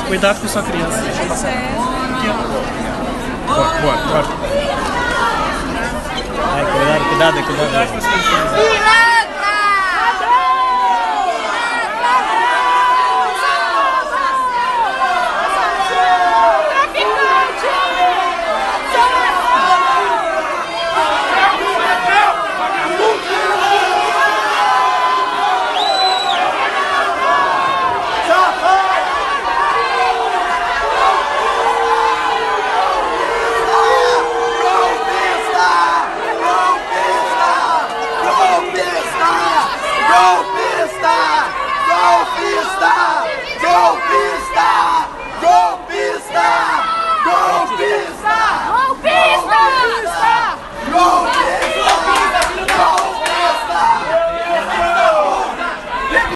Cuidado com sua criança. Aqui, ó. Boa. Ai, cuidado. Cuidado com sua criança.